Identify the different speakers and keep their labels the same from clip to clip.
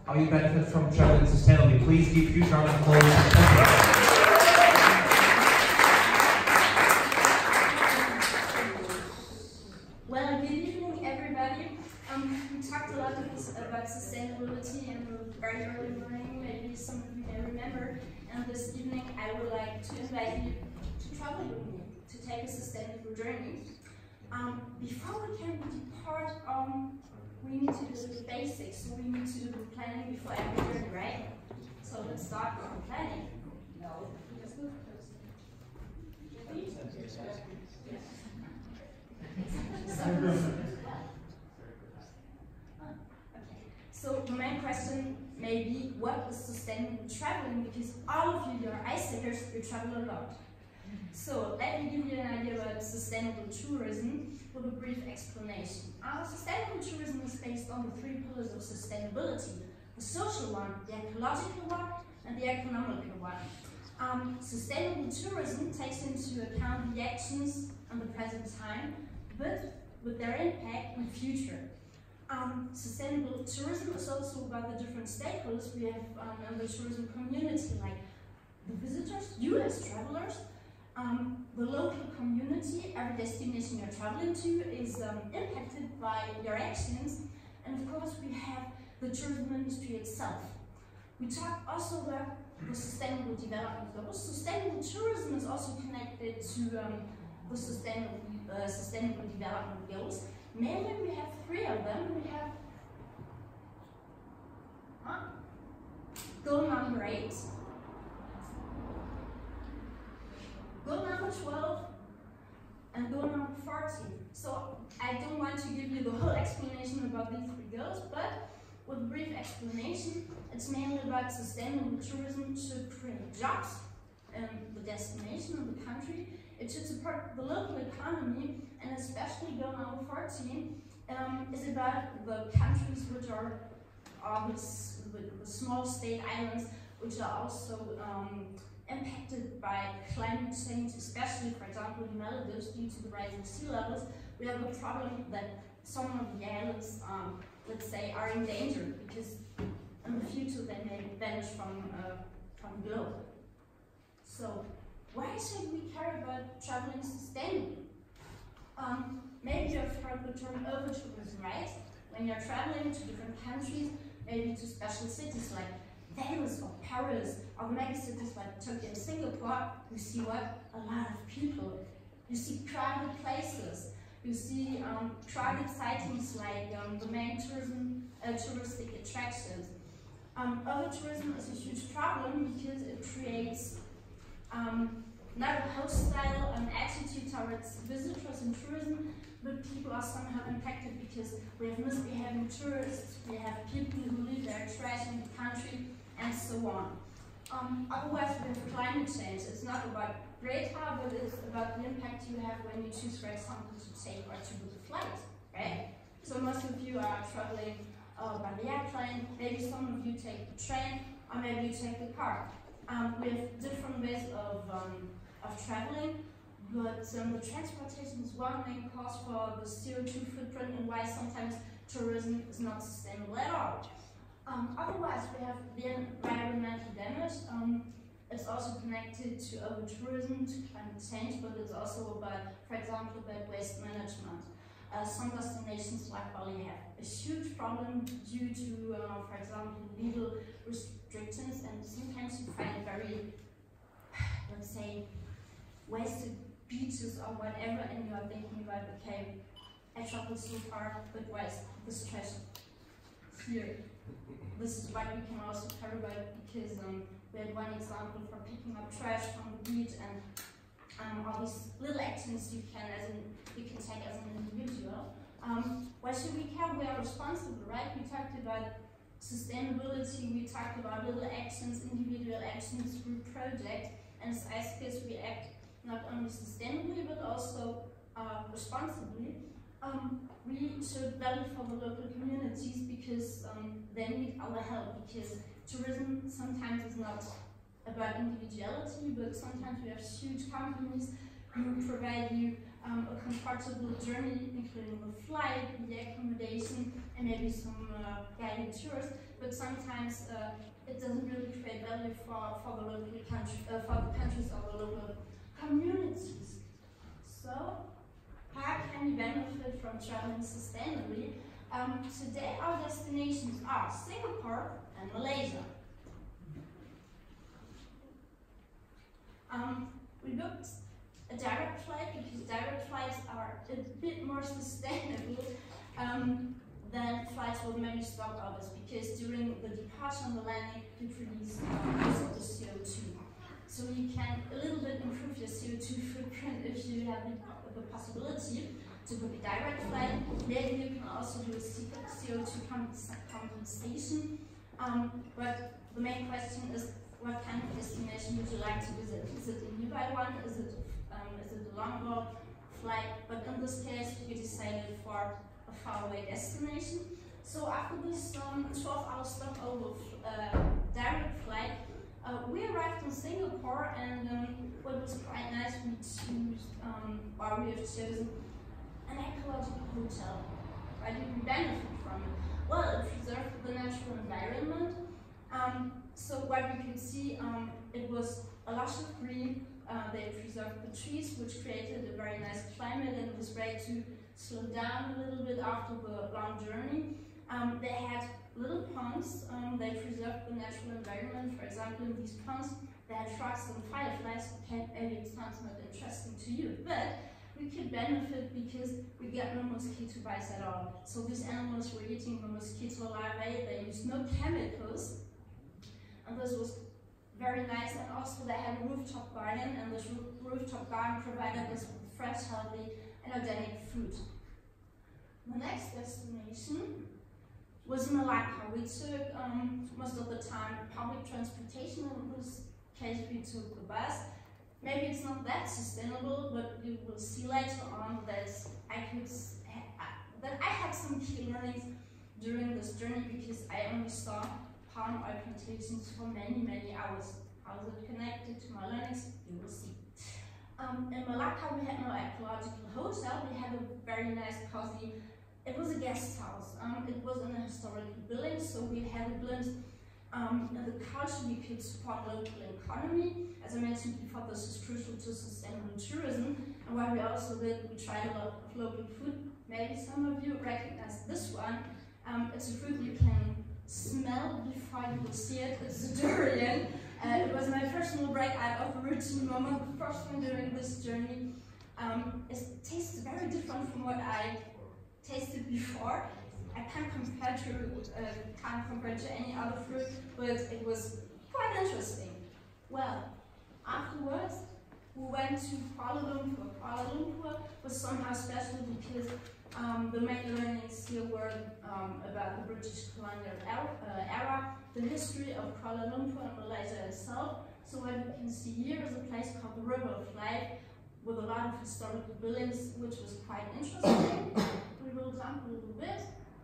Speaker 1: how you benefit from traveling sustainably. Please give huge round of applause to Stephi.
Speaker 2: Well, good evening, everybody. We talked a lot about sustainability in the very early morning. Maybe some of you may remember. And this evening, I would like to invite you to travel with me, to take a sustainable journey. Before we can depart, we need to do the basics. So we need to do the planning before every journey, right? So let's start with the planning. So the main question may be, what is sustainable traveling? Because all of you are ice-seekers, you travel a lot. So let me give you an idea about sustainable tourism with a brief explanation. Sustainable tourism is based on the three pillars of sustainability: the social one, the ecological one, and the economical one. Sustainable tourism takes into account the actions in the present time, but with their impact in the future. Sustainable tourism is also about the different stakeholders we have in the tourism community, like the visitors, you as travelers, the local community. Every destination you're traveling to is impacted by your actions, and of course we have the tourism industry itself. We talk also about the sustainable development goals. Sustainable tourism is also connected to the sustainable development goals. Mainly we have three of them. We have goal number 8, goal number 12, and goal number 14. So I don't want to give you the whole explanation about these three goals, but with a brief explanation, it's mainly about sustainable tourism to create jobs in the destination, in the country. It should support the local economy, and especially goal number 14 is about the countries which are the small state islands, which are also impacted by climate change, especially, for example, in Maldives, due to the rising sea levels. We have a problem that some of the islands, let's say, are in danger, because in the future they may vanish from the globe. So why should we care about traveling sustainably? Maybe you've heard the term over-tourism, right? When you're traveling to different countries, maybe to special cities like Venice or Paris, or megacities like Tokyo and Singapore, you see what? A lot of people. You see crowded places. You see crowded sightings like the main touristic attractions. Over-tourism is a huge problem because it creates not a hostile attitude towards visitors and tourism, but people are somehow impacted because we have misbehaving tourists, we have people who leave their trash in the country, and so on. Otherwise, we have climate change. It's not about Greta, but it's about the impact you have when you choose, for example, to take or to book a flight, right? So most of you are traveling by the airplane, maybe some of you take the train, or maybe you take the car. We have different ways of traveling, but the transportation is one main cause for the CO2 footprint and why sometimes tourism is not sustainable at all. Otherwise, we have the environmental damage. It's also connected to over-tourism, to climate change, but it's also about, for example, about waste management. Some destinations like Bali have a huge problem due to, for example, legal restrictions, and sometimes you find very, let's say, wasted beaches or whatever, and you are thinking about, okay, I traveled so far, but why is this trash here? This is what we can also care about, because we had one example for picking up trash from the beach, and all these little actions you can take as an individual. Why should we care? We are responsible, right? We talked about sustainability, we talked about little actions, individual actions through projects, and as ICS we act not only sustainably but also responsibly. We should value for the local communities because they need our help, because tourism sometimes is not about individuality, but sometimes we have huge companies who provide you a comfortable journey, including the flight, the accommodation, and maybe some guided tours. but sometimes it doesn't really create value for the local country, for the countries or the local communities. So, how can you benefit from traveling sustainably? Today our destinations are Singapore and Malaysia. We booked a direct flight because direct flights are a bit more sustainable than flights with many stopovers, because during the departure and the landing you produce most of the CO2. So you can a little bit improve your CO2 footprint if you have the possibility to book a direct flight. Maybe you can also do a CO2 compensation. But the main question is, what kind of destination would you like to visit? Is it a nearby one? Is it a long haul flight? But in this case, we decided for a faraway destination. So after this 12-hour stopover direct flight, we arrived in Singapore, and what was quite nice, we have chosen an ecological hotel. Why did we benefit from it? Well, it preserved the natural environment. So what we could see, it was a lush of green. They preserved the trees, which created a very nice climate, and it was great to slow down a little bit after the long journey. They had little ponds. They preserved the natural environment. For example, in these ponds, they had frogs and fireflies. Okay, maybe it sounds not interesting to you, but we could benefit because we get no mosquito bites at all. So these animals were eating the mosquito larvae. They used no chemicals, and this was very nice. And also they had a rooftop garden, and this rooftop garden provided us with fresh, healthy, and organic food. The next destination was Malacca. We took most of the time public transportation. In this case, we took the bus. Maybe it's not that sustainable, but you will see later on that I had some key learnings during this journey, because I only saw palm oil plantations for many, many hours. How is it connected to my learnings? You will see. In Malacca, we had no ecological hotel. We had a very nice, cozy. It was a guest house. It was in a historical building, so we had a glimpse in the culture. We could support local economy. As I mentioned before, this is crucial to sustainable tourism. And what we also did, we tried a lot of local food. Maybe some of you recognize this one. It's a fruit you can smell before you will see it. It's a durian. It was my personal breakout of a routine moment, the first one during this journey. It tastes very different from what I tasted before. I can't compare to any other fruit, but it was quite interesting. Well, afterwards, we went to Kuala Lumpur. Kuala Lumpur was somehow special because the main learnings here were about the British colonial era, the history of Kuala Lumpur and Malaysia itself. So what you can see here is a place called the River of Life, with a lot of historical buildings, which was quite interesting. We will jump a little bit.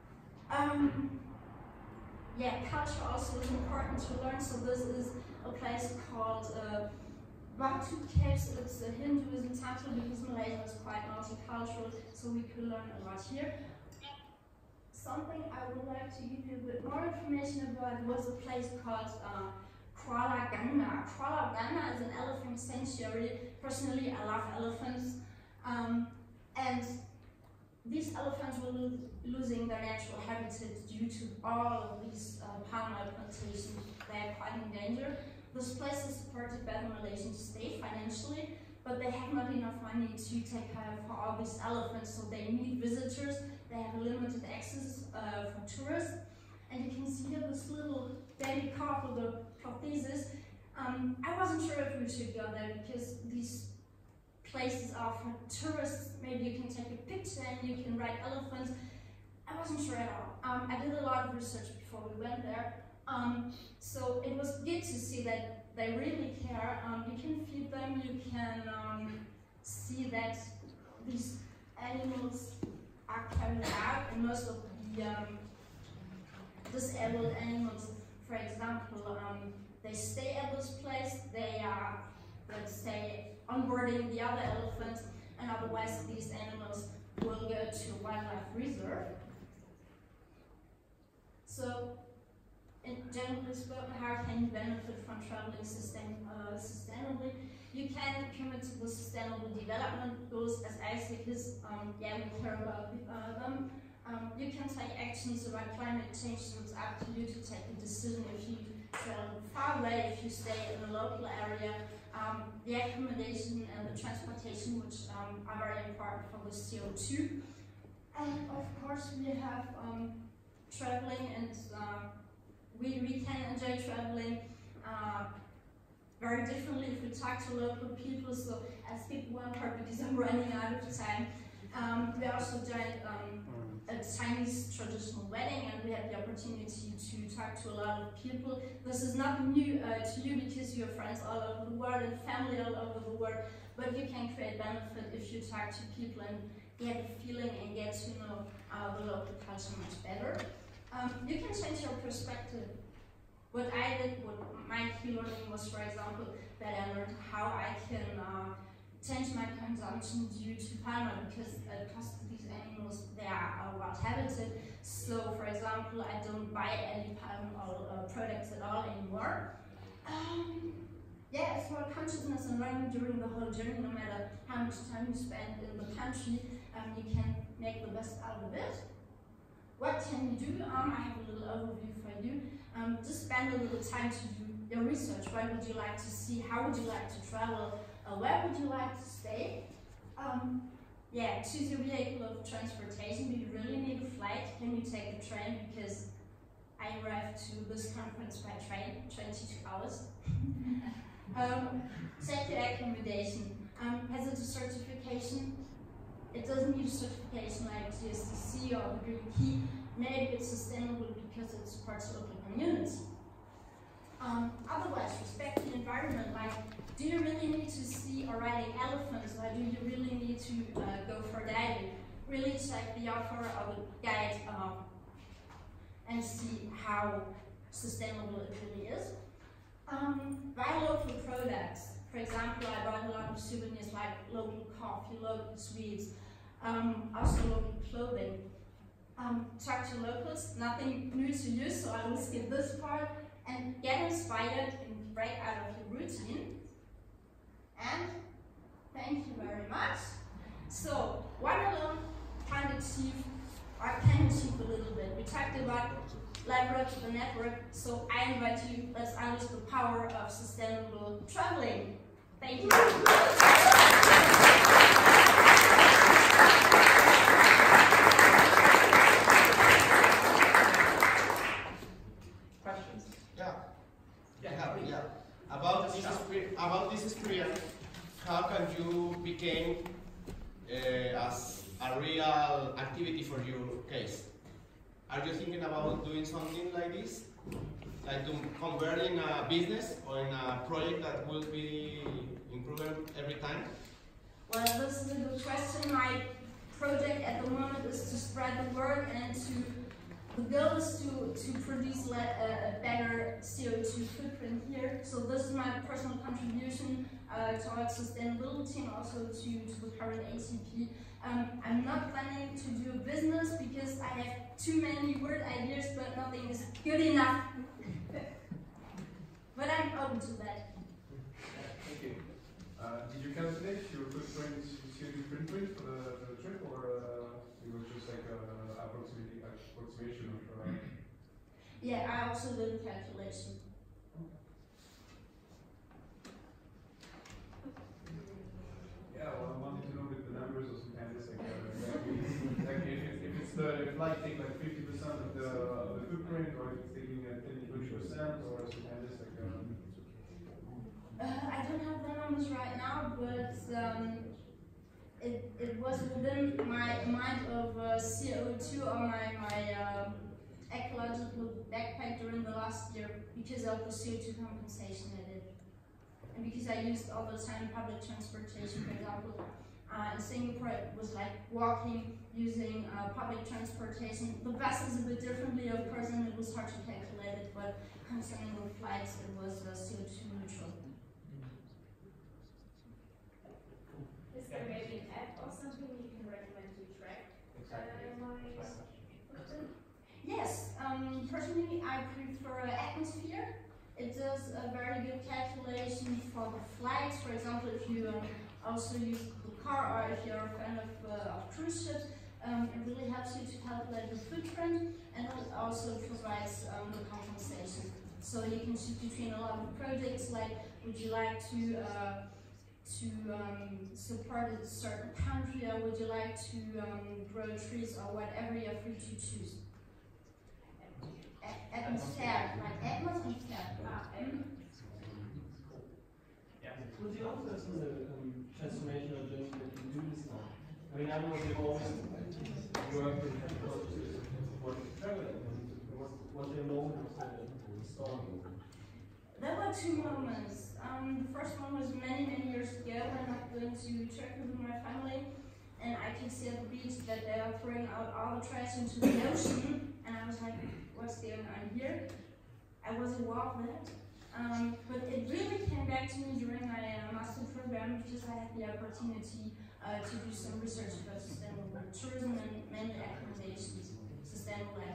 Speaker 2: Yeah, culture also is important to learn. So this is a place called Batu Caves. It's a Hinduism temple, because Malaysia is quite multicultural, so we could learn a lot here. Something I would like to give you a bit more information about was a place called Kuala Ganga. Kuala Ganga is an elephant sanctuary. Personally, I love elephants. And these elephants were losing their natural habitat due to all of these palm oil plantations. They are quite in danger. This place is supported by the Malaysian state financially, but they have not enough money to take care of all these elephants, so they need visitors. They have limited access for tourists. And you can see here this little baby car for the prosthesis. I wasn't sure if we should go there, because these places are for tourists. Maybe you can take a picture and you can ride elephants. I wasn't sure at all. I did a lot of research before we went there. So it was good to see that they really care. You can feed them, you can see that these animals are carried out, and most of the disabled animals, for example, they stay at this place. They are, let's say, onboarding the other elephants, and otherwise these animals will go to a wildlife reserve. So in generally spoken, how can you benefit from traveling sustainably? You can commit to the sustainable development goals as ISIC is, yeah, we care about them. You can take actions about climate change, so it's up to you to take a decision if you travel far away, if you stay in a local area. The accommodation and the transportation, which are very important for the CO2. And of course we have traveling, and we can enjoy traveling very differently if we talk to local people. So I skip one part because I'm running out of time. We also joined a Chinese traditional wedding, and we had the opportunity to talk to a lot of people. This is not new to you because you have friends all over the world and family all over the world, but you can create benefit if you talk to people and get a feeling and get to know the local culture much better. You can change your perspective. What I did, what my key learning was, for example, that I learned how I can change my consumption due to palm oil, because cost of these animals, they are well habited. So, for example, I don't buy any palm oil products at all anymore. Yeah, it's more consciousness and learning during the whole journey. No matter how much time you spend in the country, you can make the best out of it. What can you do? I have a little overview for you. Just spend a little time to do your research. What would you like to see? How would you like to travel? Where would you like to stay? Yeah, choose your vehicle of transportation. Do you really need a flight? Can you take a train? Because I arrived to this conference by train, 22 hours. Check your accommodation. Has it a certification? It doesn't need a certification like GSTC or the Green Key. Maybe it's sustainable because it supports local community. Otherwise, respect the environment. Like, do you really need to see or riding elephants, or do you really need to go for diving? Really check the offer of the guide and see how sustainable it really is. Buy local products. For example, I bought a lot of souvenirs like local coffee, local sweets, also local clothing. Talk to locals, nothing new to you, so I will skip this part. And get inspired and break out of your routine. And thank you very much. So, one alone can achieve a little bit. We talked about leverage the network, so I invite you, let's unleash the power of sustainable traveling. Thank you.
Speaker 1: Questions?
Speaker 3: Yeah. About this experience, how can you become as a real activity for your case? Are you thinking about doing something like this? Like converting a business or in a project that will be improving every time?
Speaker 2: Well, this is a good question. My project at the moment is to spread the word, and the goal is to produce a better CO2 footprint here. So this is my personal contribution towards sustainability and also to the current ACP. I'm not planning to do a business because I have too many word ideas, but nothing is good enough. But I'm open to that.
Speaker 4: Thank you. Did you calculate your footprint, CO2 footprint for the trip, or it was just like an approximation of?
Speaker 2: Yeah, I also did a calculation.
Speaker 4: Yeah, well, I wanted to know with the numbers or some kind of like if like take like 50% of the footprint, or if it's taking 10-20%, or some kind of
Speaker 2: I don't have the numbers right now, but it was within my amount of CO2 on my ecological backpack during the last year because of the CO2 compensation I did. And because I used all the time public transportation, for example, in Singapore it was like walking, using public transportation. The bus is a bit differently, of course, and it was hard to calculate it, but concerning the flights, it was CO2 neutral.
Speaker 5: Is there maybe an app or something you can recommend to track
Speaker 2: Yes, personally I prefer good calculation for the flights. For example, if you also use the car, or if you're a fan of cruise ships, it really helps you to calculate the footprint, and it also provides the compensation. So you can choose between a lot of projects, like would you like to support a certain country, or would you like to grow trees, or whatever you're free to choose. Atmosphere, like atmosphere.
Speaker 6: Would you also have the transformational journey that you do this now? I mean, I don't know if you've always worked in technology or traveling. What's your moment of the story?
Speaker 2: There were two moments. The first one was many years ago when I was going to Turkey with my family, and I could see at the beach that they are throwing out all the trash into the ocean, and I was like, what's going on here? I was aware of that. But it really came back to me during my master program, because I had the opportunity to do some research about sustainable tourism and mainly accommodations, sustainable